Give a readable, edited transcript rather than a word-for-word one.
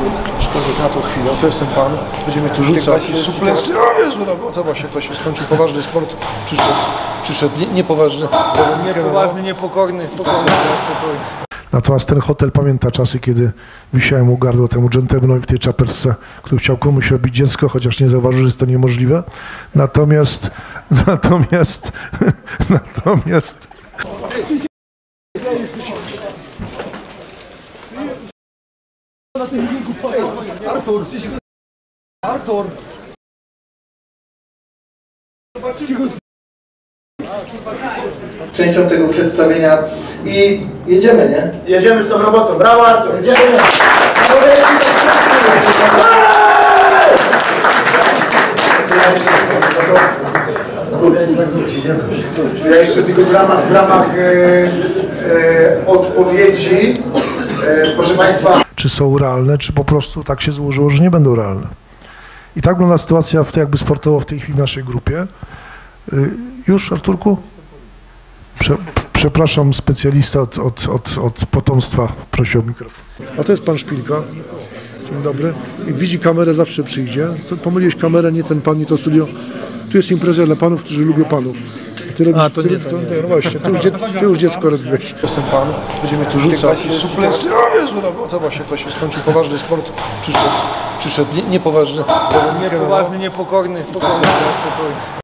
Szkoda na tą chwilę, to jest ten pan, będziemy tu rzucać suplensy. O Jezu, no to właśnie to się skończył, poważny sport, przyszedł niepoważny, Niepoważny, niepokorny, spokojny. Natomiast ten hotel pamięta czasy, kiedy wisiałem u gardła temu dżentelmenowi w tej czapersce, który chciał komuś robić dziecko, chociaż nie zauważył, że jest to niemożliwe. Natomiast Artur! Częścią tego przedstawienia i jedziemy, nie? Jedziemy z tą robotą. Brawo, Artur! Jedziemy! Ja jeszcze tylko w ramach odpowiedzi, proszę Państwa. czy są realne, czy po prostu tak się złożyło, że nie będą realne. I tak wygląda sytuacja jakby sportowo w tej chwili w naszej grupie. Już, Arturku? Przepraszam, specjalista od potomstwa prosił o mikrofon. A to jest pan Szpilka. Dzień dobry. I widzi kamerę, zawsze przyjdzie. To pomyliłeś kamerę, nie ten pan, nie to studio. Tu jest impreza dla panów, którzy lubią panów. Ty robisz, no właśnie, ty już dziecko robiłeś. To jest ten pan, będziemy tu rzucać suplensy. O Jezu, no to właśnie to się skończył, poważny sport, przyszedł niepoważny. Niepoważny, niepokorny, spokojny.